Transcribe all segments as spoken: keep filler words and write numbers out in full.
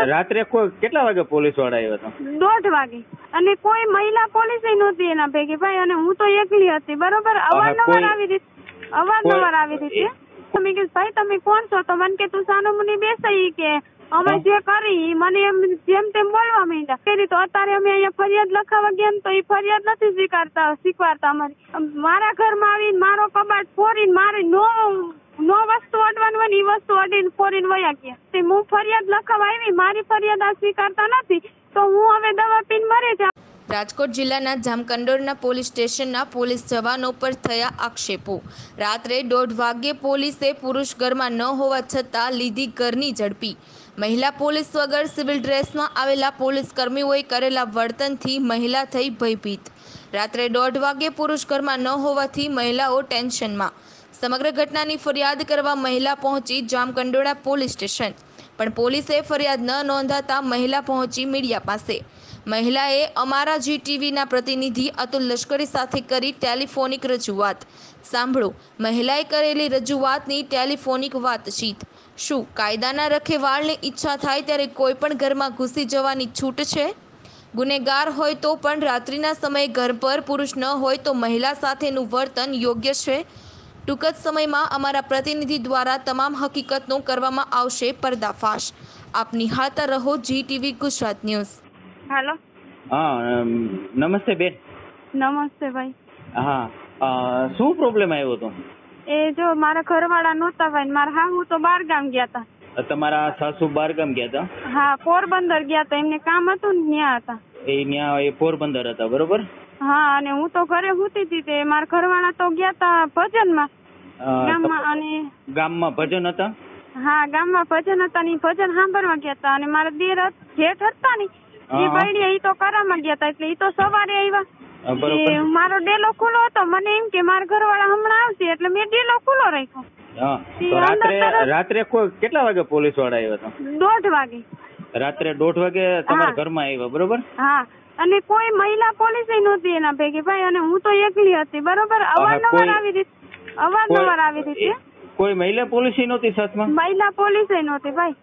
રાત્રે કોઈ કેટલા વાગે પોલીસ વાળા આવ્યા હતા? દોઢ વાગે. અને કોઈ મહિલા પોલીસ નહોતી એના ભેગી ભાઈ, અને હું તો એકલી હતી બરોબર. અવારનવાર આવી રીતે અવારનવાર આવી રીતે મેં કીધું ભાઈ તમે કોણ છો? તો મને કે તું સાનો મુની બેસાઈ કે અમે જે કરી મને એમ જેમ તેમ બોલવા માંડ્યા. કરી તો અત્યારે અમે અહીંયા ફરિયાદ લખાવા ગયા તો એ ફરિયાદ નથી સ્વીકારતા સ્વીકારતા અમારી. મારા ઘરમાં આવીને મારો કબાટ ફોડીને મારે નો નો વસ્તુ અડવાનું હોય ને એ વસ્તુ અડીને ફોરીને વયા ગયા. તે હું ફરિયાદ લખાવા આવી, મારી ફરિયાદ આ સ્વીકારતા નથી તો હું હવે દવા પીને મરી જાઉં. રાજકોટ જિલ્લાના જામકંડોરના પોલીસ સ્ટેશનના પોલીસ જવાનો પર થયા આક્ષેપો. રાત્રે દોઢ વાગ્યે પોલીસે પુરુષ ઘરમાં ન હોવા છતાં લીધી ઘરની ઝડપી. મહિલા પોલીસ વગર સિવિલ ડ્રેસમાં આવેલા પોલીસ કર્મીઓએ કરેલા વર્તનથી મહિલા થઈ ભયભીત. રાત્રે દોઢ વાગ્યે પુરુષ ઘરમાં ન હોવાથી મહિલાઓ ટેન્શનમાં. સમગ્ર ઘટનાની ફરિયાદ કરવા મહિલા પહોંચી જામકંડોળા પોલીસ સ્ટેશન, પણ પોલીસે ફરિયાદ ન નોંધાતા મહિલા પહોંચી મીડિયા પાસે. મહિલાએ અમારા જી ટીવીના પ્રતિનિધિ અતુલ લશ્કરી સાથે કરી ટેલિફોનિક રજૂઆત. સાંભળો મહિલાએ કરેલી રજૂઆતની ટેલિફોનિક વાતચીત. શું કાયદાના રખેવાળની ઈચ્છા થાય ત્યારે કોઈ પણ ઘરમાં ઘૂસી જવાની છૂટ છે? ગુનેગાર હોય તો પણ રાત્રિના સમયે ઘર પર પુરુષ ન હોય તો મહિલા સાથેનું વર્તન યોગ્ય છે? ટૂંક જ સમયમાં અમારા પ્રતિનિધિ દ્વારા તમામ હકીકતનો કરવામાં આવશે પર્દાફાશ. આપ નિહાળતા રહો Zee TV Gujarat News. Hello. હા નમસ્તે બેન. નમસ્તે ભાઈ. હા શું પ્રોબ્લેમ આવ્યો હતો? એ જો મારા ઘરવાળા નહોતા ભાઈ, મારા હાહુ તો બહાર ગામ ગયા હતા. તમારા સાસુ બહાર ગામ ગયા હતા? હા પોરબંદર ગયા હતા, એમને કામ હતું ને ત્યાં હતા. એ ત્યાં એ પોરબંદર હતા બરોબર? હા અને હું તો ઘરે હુતી હતી તે મારા ઘરવાળા તો ગયા હતા ભજનમાં ગામમાં. અને ગામમાં ભજન હતા? હા ગામમાં ભજન હતા ને ભજન સાંભળવા ગયા હતા. અને મારા દેર જેઠ હતા ને એ બૈડી એ તો કરામાં ગયા હતા એટલે એ તો સવારે આવ્યા. મારો ડેલો ખુલ્લો હતો, મને એમ કે મારા ઘરવાળા હમણાં આવશે એટલે મેં ડેલો ખુલ્લો રાખ્યો. રાત્રે કોઈ કેટલા વાગે પોલીસ વાળા આવ્યા હતા? દોઢ વાગે. રાત્રે દોઢ વાગે તમારા ઘરમાં આવ્યા બરોબર? હા અને કોઈ મહિલા પોલીસ નહોતી એના ભેગી ભાઈ, અને હું તો એકલી હતી બરોબર. અવારનવાર આવી રીતે અવારનવાર આવી રીતે કોઈ મહિલા પોલીસ નહોતી સાથમાં? મહિલા પોલીસ નહોતી ભાઈ.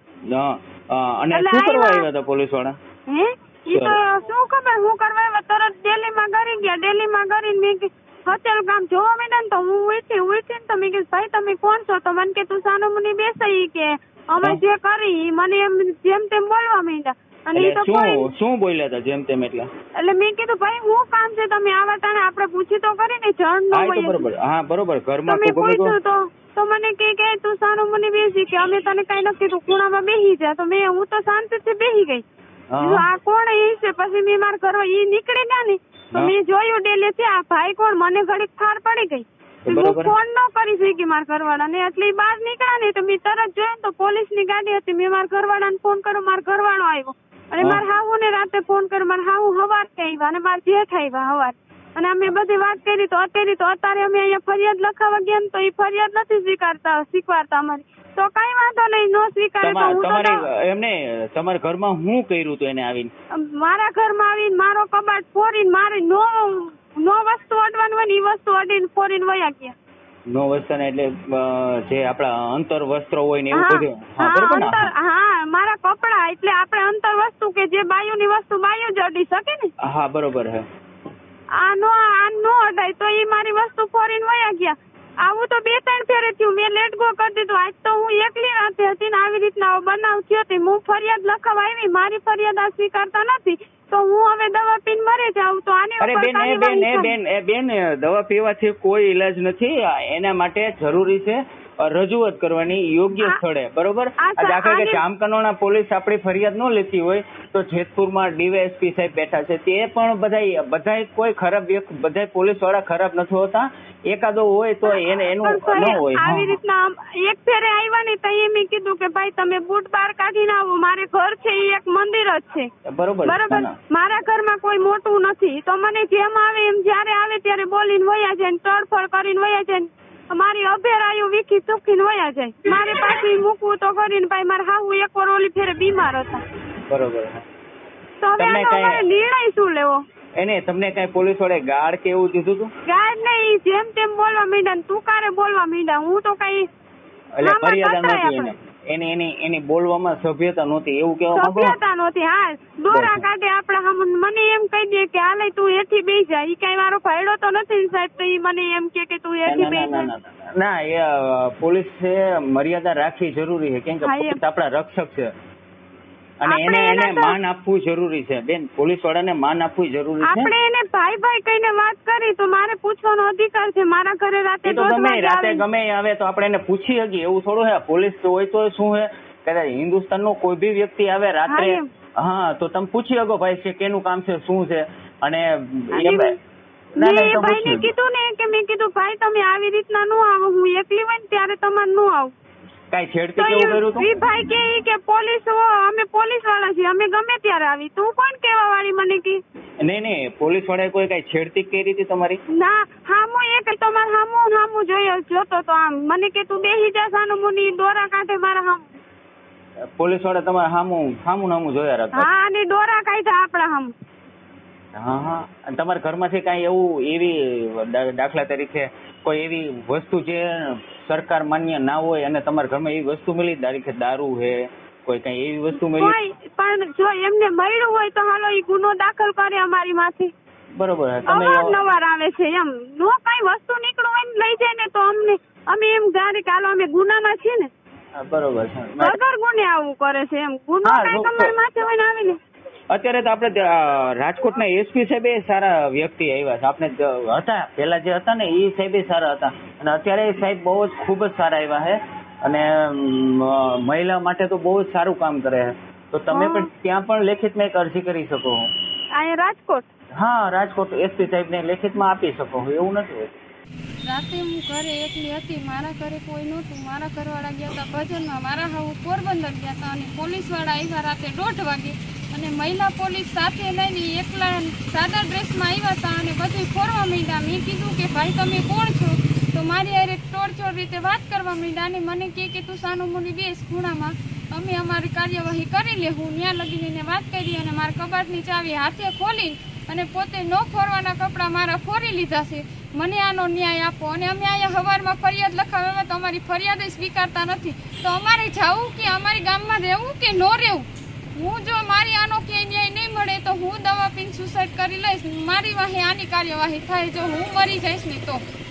અને શું કરવા આવ્યા હતા પોલીસ વાળા? હે ઈ તો શું ખબર હું કરવા આવ્યા. તરત દિલ્હીમાં કરી ગયા. દિલ્હીમાં કરીને મેં હોટેલ કામ જોવા માંડ્યા ને તો હું ઉઠી ઉઠી ને તો મેં કીધું ભાઈ તમે કોણ છો? તો મને કે તું સાનો મુની બેસાઈ કે અમે જે કરી મને એમ જેમ તેમ બોલવા માંડ્યા. અને ઈ તો શું શું બોલ્યા હતા જેમ તેમ? એટલે એટલે મેં કીધું ભાઈ હું કામ છે તમે આવા ટાણે આપણે પૂછી તો કરી ને જણ ન હોય. બરોબર. હા બરોબર. ઘરમાં મેં પૂછ્યું તો તો મને કે કે તું સાનો મુની બેસી કે અમે તને કઈ નથી કીધું, ખૂણામાં બેસી જા. તો મેં હું તો શાંતિથી બેસી ગઈ. આ કોણ એ છે? પછી મેં મારા ઘર ઈ નીકળી ગયા ને તો મેં જોયું ડેલે છે આ ભાઈ કોણ, મને ઘડીક ઠાર પડી ગઈ. હું ફોન ન કરી શકી મારા ઘરવાળા ને એટલે બહાર નીકળ્યા ને તો મેં તરત જોયું તો પોલીસ ની ગાડી હતી. મેં મારા ઘરવાળા ને ફોન કર્યો, મારા ઘરવાળો આવ્યો. અને મારા હાહુ ને રાતે ફોન કર્યો, મારા હાહુ હવાર આવ્યા અને મારા જેઠ આવ્યા હવાર. અને અમે બધી વાત કરી તો અત્યારે તો અત્યારે અમે અહીંયા ફરિયાદ લખાવા ગયા તો એ ફરિયાદ નથી સ્વીકારતા સ્વીકારતા અમારી. તો કઈ વાંધો નહીં, નો સ્વીકારે તો હું તો એમને તમારા ઘરમાં શું કર્યું હતું એને આવીને? મારા ઘરમાં આવીને મારો કબાટ ફોડીને મારે નો નો વસ્તુ અડવાનું હોય ને એ વસ્તુ અડીને ફોડીને વયા ગયા. નો વસ્તુ એટલે જે આપડા અંતર વસ્ત્રો હોય ને એવું બધું? હા મારા કપડા એટલે આપણે અંતર વસ્તુ કે જે બાયુની વસ્તુ બાયુ જ અડી શકે ને. હા બરોબર. હે આ નો આ નો અડાય તો એ મારી વસ્તુ ફોરીને વયા ગયા. આવું તો બે ત્રણ ફેરે થયું, મેં લેટ ગો કરી દીધું. આજ તો હું એકલી રાતે હતી ને આવી રીતના બનાવ થયો હતી. હું ફરિયાદ લખાવા આવી, મારી ફરિયાદ આ સ્વીકારતા નથી તો હું હવે દવા પીને મરી જાઉં. તો આની અરે બેન એ બેન એ બેન એ બેન દવા પીવાથી કોઈ ઈલાજ નથી. એના માટે જરૂરી છે રજૂઆત કરવાની યોગ્ય સ્થળે બરોબર. દાખલા કે જામકંડોળા પોલીસ આપણી ફરિયાદ ન લેતી હોય તો જેતપુરમાં ડીવાયએસપી સાહેબ બેઠા છે, તે પણ બધા બધા કોઈ ખરાબ વ્યક્તિ બધા પોલીસ વાળા ખરાબ નથી હોતા. એકાદો હોય તો એને એનું ન હોય. આવી રીતના એક ફેરે આવ્યા ને તો મેં કીધું કે ભાઈ તમે બૂટ બહાર કાઢીને આવો, મારે ઘર છે એ એક મંદિર જ છે બરોબર બરોબર. મારા ઘરમાં કોઈ મોટું નથી તો મને જેમ આવે એમ જયારે આવે ત્યારે બોલીને વયા જાય, તડફડ કરીને વયા જાય. મારી અભેરાયું વીખી ચૂકીને વયા જાય. મારે પાછી મૂકવું તો કરીને ભાઈ મારા હાહુ એક વાર ઓલી ફેરે બીમાર હતા બરોબર. તો હવે આનો નિર્ણય શું લેવો? એને તમને કઈ પોલીસ વાળે ગાર્ડ કે એવું દીધું હતું? ગાર્ડ નહીં, જેમ તેમ બોલવા માંડ્યા ને તુકારે બોલવા માંડ્યા. હું તો કઈ એટલે ફરિયાદ નહોતી એને? એની એની એની બોલવામાં સભ્યતા નહોતી એવું કેવા માંગો? સભ્યતા નહોતી. હા, દોરા કાઢે આપડા સામે. મને એમ કહી દે કે હાલે તું એથી બેસી જા. ઈ કઈ મારો ફાયડો તો નથી સાહેબ, તો ઈ મને એમ કે કે તું એથી બેસી જા. ના, એ પોલીસે મર્યાદા રાખવી જરૂરી છે, કેમ કે પોલીસ આપણા રક્ષક છે અને એને એને માન આપવું જરૂરી છે બેન. પોલીસ વાળાને માન આપવું જરૂરી છે. આપણે એને ભાઈ ભાઈ કહીને વાત કરી તો મારે પૂછવાનો અધિકાર છે. મારા ઘરે રાતે તો ગમે રાતે ગમે આવે તો આપણે એને પૂછી શકીએ, એવું થોડું હે. પોલીસ હોય તો શું હે, કદાચ હિન્દુસ્તાન નો કોઈ બી વ્યક્તિ આવે રાત્રે, હા, તો તમે પૂછી શકો ભાઈ છે કેનું કામ છે, શું છે. અને ભાઈ ને કીધું ને કે મેં કીધું ભાઈ તમે આવી રીતના નો આવો, હું એકલી હોય ને ત્યારે તમારે નો આવું. કઈ છેડતી કેવું કર્યું તું? ભાઈ કે કે પોલીસ અમે પોલીસ વાળા છીએ, અમે ગમે ત્યારે આવી. તું કોણ કેવા વાળી મને કી? નહીં નહીં, પોલીસ વાળાએ કોઈ કઈ છેડતી કરી હતી તમારી? ના, હામો એક તમારે હામો હામો જોયો જોતો તો આમ મને કે તું બેસી જા સાનું મુની, દોરા કાઢે મારા હામ. પોલીસ વાળા તમારે હામું હામું હામું જોયા રાખતા? હા, અને દોરા કાઢ્યા આપડા હામ. હા હા. અને તમારા ઘરમાંથી કઈ એવું એવી દાખલા તરીકે કોઈ એવી વસ્તુ જે સરકાર માન્ય ના હોય અને તમારા ઘરમાં એવી વસ્તુ મળી, દાખલા દારૂ હે, કોઈ કઈ એવી વસ્તુ મળી? પણ જો એમને મળ્યું હોય તો હાલો ઈ ગુનો દાખલ કરે અમારી માંથી. બરોબર. તમે અવારનવાર આવે છે એમ. નો કઈ વસ્તુ નીકળું હોય ને લઈ જાય ને તો અમને અમે એમ જાણે કે હાલો અમે ગુનામાં છીએ ને. બરોબર છે. વગર ગુને આવું કરે છે એમ. ગુનો કઈ તમારી માથે હોય ને આવે ને. અત્યારે તો આપણે રાજકોટના એસપી સાહેબ એ સારા વ્યક્તિ આવ્યા છે. આપણે હતા પેલા જે હતા ને એ સાહેબ એ સારા હતા અને અત્યારે એ સાહેબ બહુ જ ખૂબ જ સારા આવ્યા છે અને મહિલા માટે તો બહુ જ સારું કામ કરે છે. તો તમે પણ ત્યાં પણ લેખિતમાં એક અરજી કરી શકો. અહીંયા રાજકોટ? હા, રાજકોટ એસપી સાહેબ ને લેખિતમાં આપી શકો, એવું નથી હોતું. રાતે હું ઘરે એકલી હતી, મારા ઘરે કોઈ નહોતું. મારા ઘરવાળા ગયા હતા ભજનમાં, મારા હાવ પોરબંદર ગયા હતા અને પોલીસ વાળા આવ્યા રાતે દોઢ વાગે અને મહિલા પોલીસ સાથે લઈને એકલા સાદા ડ્રેસમાં આવ્યા હતા અને બધું ફોરવા માંડ્યા. મેં કીધું કે ભાઈ તમે કોણ છો? તો મારી હારે ટોળચોળ રીતે વાત કરવા માંડ્યા અને મને કહે કે તું સાનું મુની બેસ ખૂણામાં, અમે અમારી કાર્યવાહી કરી લેવું. ત્યાં લગીને વાત કરી અને મારા કબાટની ચાવી હાથે ખોલી અને પોતે ન ફોરવાના કપડાં મારા ફોરી લીધા છે. મને આનો ન્યાય આપો. અને અમે અહીંયા હવારમાં ફરિયાદ લખાવ્યા તો અમારી ફરિયાદ સ્વીકારતા નથી. તો અમારે જવું કે અમારી ગામમાં રહેવું કે ન રહેવું? હું જો મારી આનો ક્યાંય ન્યાય નહીં મળે તો હું દવા પીને સુસાઇડ કરી લઈશ. મારી વાહે આની કાર્યવાહી થાય જો હું મરી જઈશ ને તો.